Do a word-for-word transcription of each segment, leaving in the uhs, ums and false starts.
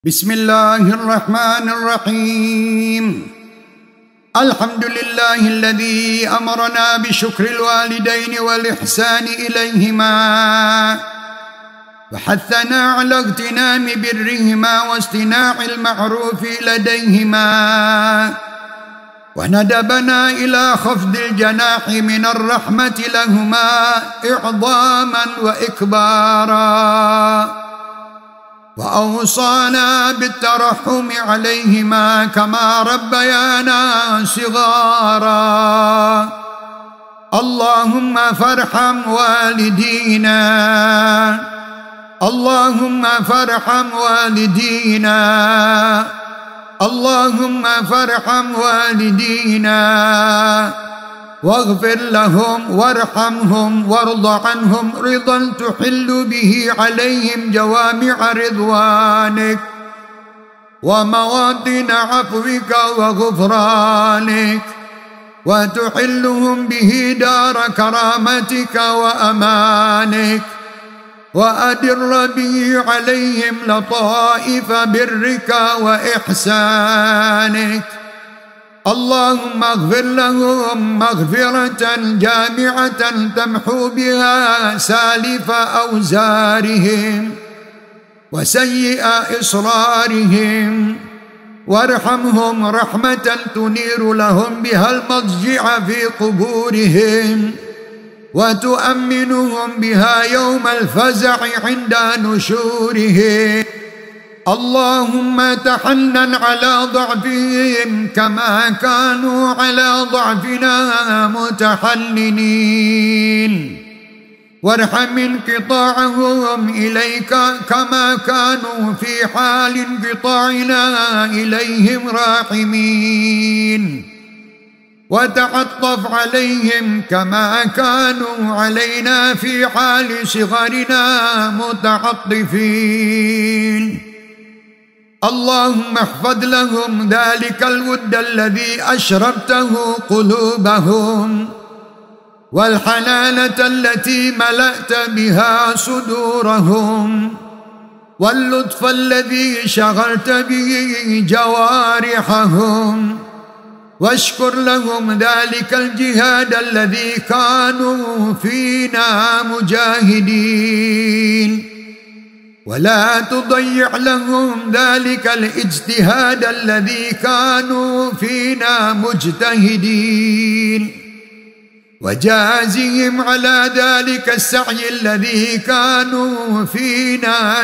بسم الله الرحمن الرحيم. الحمد لله الذي أمرنا بشكر الوالدين والإحسان إليهما، وحثنا على اغتنام برهما واصطناع المعروف لديهما، وندبنا إلى خفض الجناح من الرحمة لهما إعظاما وإكبارا، وأوصانا بالترحم عليهما كما ربيانا صغارا. اللهم فارحم والدينا، اللهم فارحم والدينا، اللهم فارحم والدينا، واغفر لهم وارحمهم وارض عنهم رضا تحل به عليهم جوامع رضوانك ومواطن عفوك وغفرانك، وتحلهم به دار كرامتك وأمانك، وأدر به عليهم لطائف برك وإحسانك. اللهم اغفر لهم مغفرة جامعة تمحو بها سالف أوزارهم وسيئ إصرارهم، وارحمهم رحمة تنير لهم بها المضجع في قبورهم، وتؤمنهم بها يوم الفزع عند نشورهم. اللهم تحنن على ضعفهم كما كانوا على ضعفنا متحننين، وارحم انقطاعهم إليك كما كانوا في حال انقطاعنا إليهم راحمين، وتعطف عليهم كما كانوا علينا في حال صغرنا متعطفين. اللهم احفظ لهم ذلك الود الذي أشربته قلوبهم، والحنانة التي ملأت بها صدورهم، واللطف الذي شغلت به جوارحهم، واشكر لهم ذلك الجهاد الذي كانوا فينا مجاهدين، ولا تضيع لهم ذلك الاجتهاد الذي كانوا فينا مجتهدين، وجازهم على ذلك السعي الذي كانوا فينا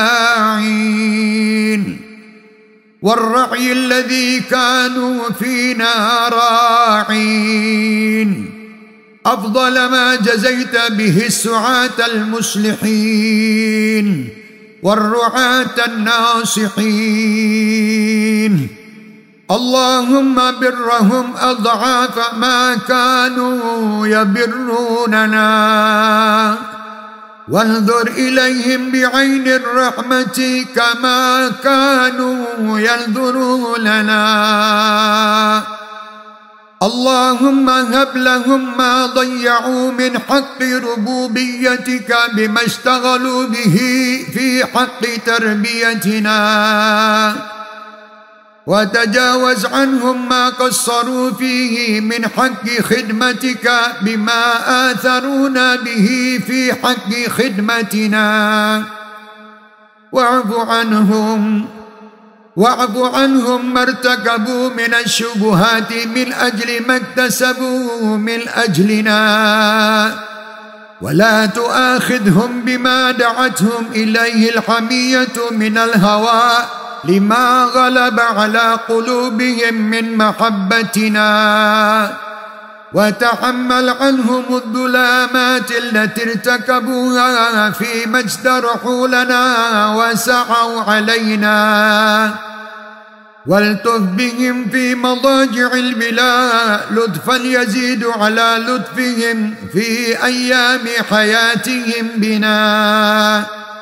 ساعين، والرعي الذي كانوا فينا راعين، أفضل ما جزيت به السعاة المصلحين والرعاة الناصحين. اللهم برهم أضعاف ما كانوا يبروننا، وانظر إليهم بعين الرحمة كما كانوا ينظروننا. اللهم هب لهم ما ضيعوا من حق ربوبيتك بما اشتغلوا به في حق تربيتنا، وتجاوز عنهم ما قصروا فيه من حق خدمتك بما آثرونا به في حق خدمتنا، واعف عنهم واعف عنهم ما ارتكبوا من الشبهات من أجل ما اكتسبوا من أجلنا، ولا تؤاخذهم بما دعتهم إليه الحمية من الهوى لما غلب على قلوبهم من محبتنا، وتحمل عنهم الظلامات التي ارتكبوها فيما اجترحوا لنا وسعوا علينا، والتف بهم في مضاجع البلاء لطفا يزيد على لطفهم في أيام حياتهم بنا.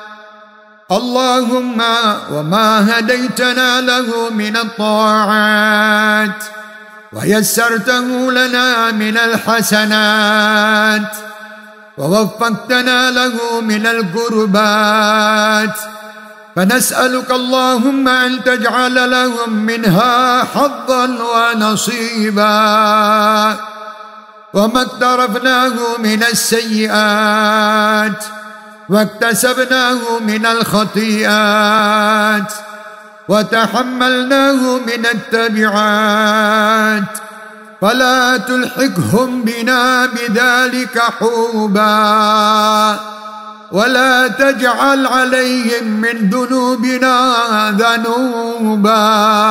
اللهم وما هديتنا له من الطاعات ويسرته لنا من الحسنات ووفقتنا له من القربات فنسألك اللهم أن تجعل لهم منها حظا ونصيبا. وما اقترفناه من السيئات واكتسبناه من الخطيئات وتحملناه من التبعات فلا تلحقهم بنا بذلك حوبا، ولا تجعل عليهم من ذنوبنا ذنوبا.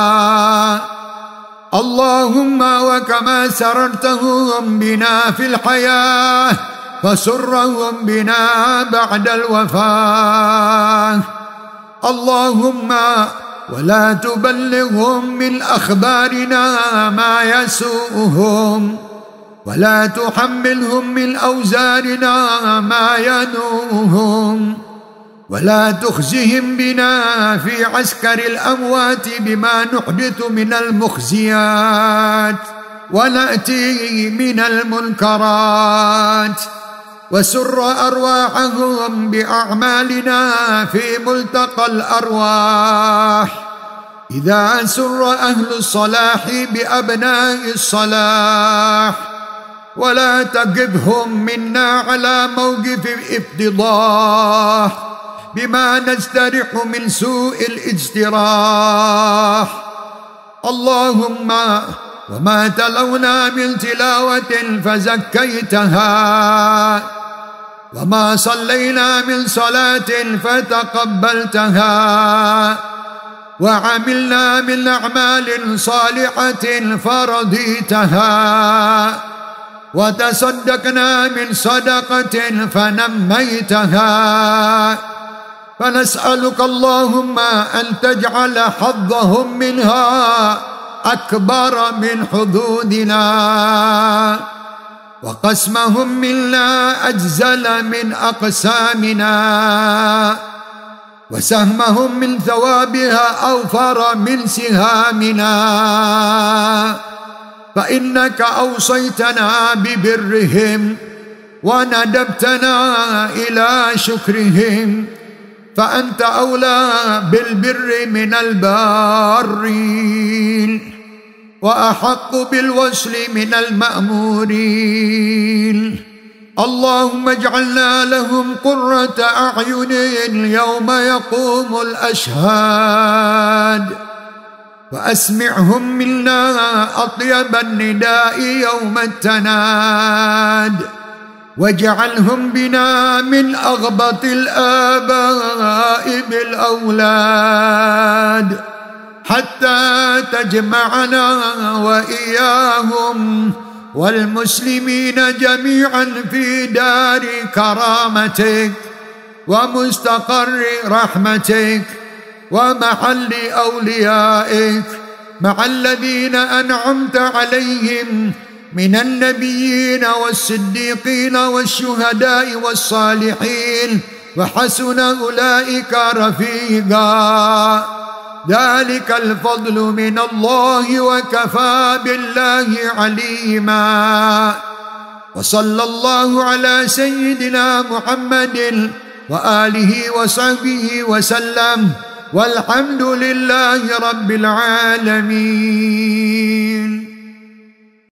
اللهم وكما سررتهم بنا في الحياة فسرهم بنا بعد الوفاة. اللهم ولا تبلغهم من أخبارنا ما يسوءهم، ولا تحملهم من أوزارنا ما ينوهم، ولا تخزهم بنا في عسكر الأموات بما نحدث من المخزيات ونأتي من المنكرات. وسر أرواحهم بأعمالنا في ملتقى الأرواح، إذا سر أهل الصلاح بأبناء الصلاح، ولا تقفهم منا على موقف افتضاح بما نسترح من سوء الاجتراح. اللهم وما تلونا من تلاوة فزكيتها، وما صلينا من صلاة فتقبلتها، وعملنا من أعمال صالحة فرضيتها، وتصدقنا من صدقة فنميتها، فنسألك اللهم أن تجعل حظهم منها أكبر من حدودنا، وقسمهم منا أجزل من أقسامنا، وسهمهم من ثوابها أوفر من سهامنا، فإنك أوصيتنا ببرهم وندبتنا إلى شكرهم، فأنت أولى بالبر من البارين، وأحق بالوصل من المأمورين. اللهم اجعلنا لهم قرة أعين يوم يقوم الأشهاد، وأسمعهم منا أطيب النداء يوم التناد، واجعلهم بنا من أغبط الآباء بالأولاد، حتى تجمعنا وإياهم والمسلمين جميعا في دار كرامتك ومستقر رحمتك ومحل أوليائك، مع الذين أنعمت عليهم من النبيين والصديقين والشهداء والصالحين، وحسن أولئك رفيقا. ذلك الفضل من الله وكفى بالله عليما. وصلى الله على سيدنا محمد وآله وصحبه وسلم، والحمد لله رب العالمين.